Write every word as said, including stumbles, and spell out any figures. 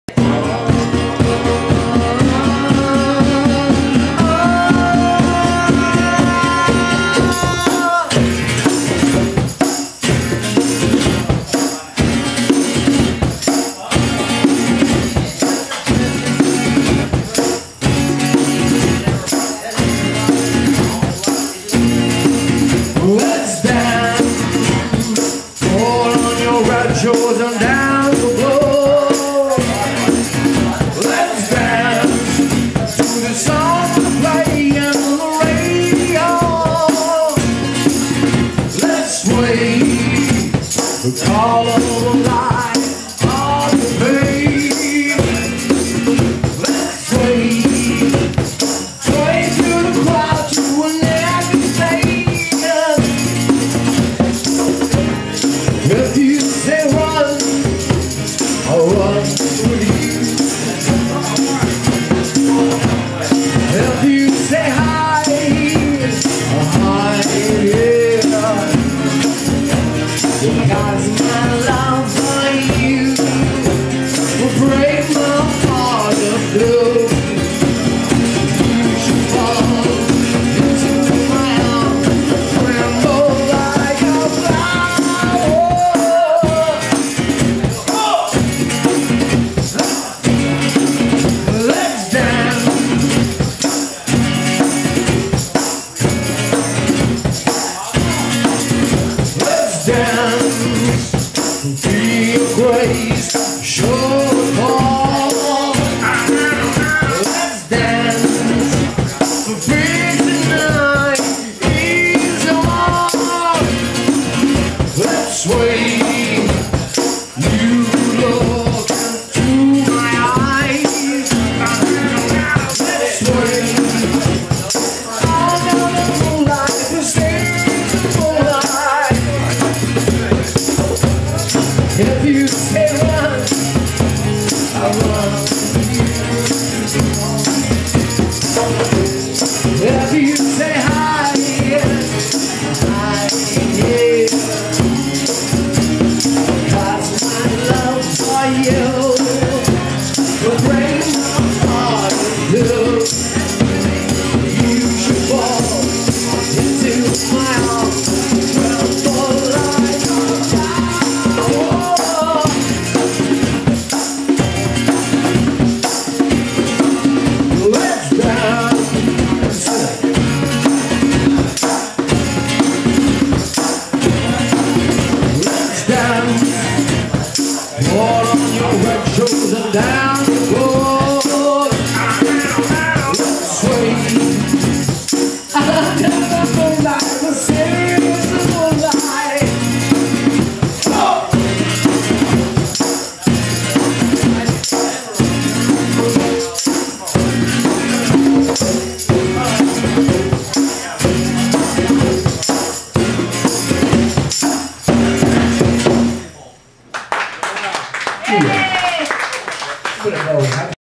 Shores and down the road. Let's dance to the song playing on the radio. Let's wait the call of the light on the bay. Let's wait, sway through the crowd to an empty station. If you say run, I'll run for you. If you say hi, I'll hide, yeah. Because my love for you will break my heart of blue. You should fall into my arms, tremble like a flower. Let's dance. Let's dance. Feel grace, show fall. Let's dance. For peace tonight is on. Let's wait. You look into my eyes. Let's wait. Under the moonlight, the stars of moonlight. If you say run, I run.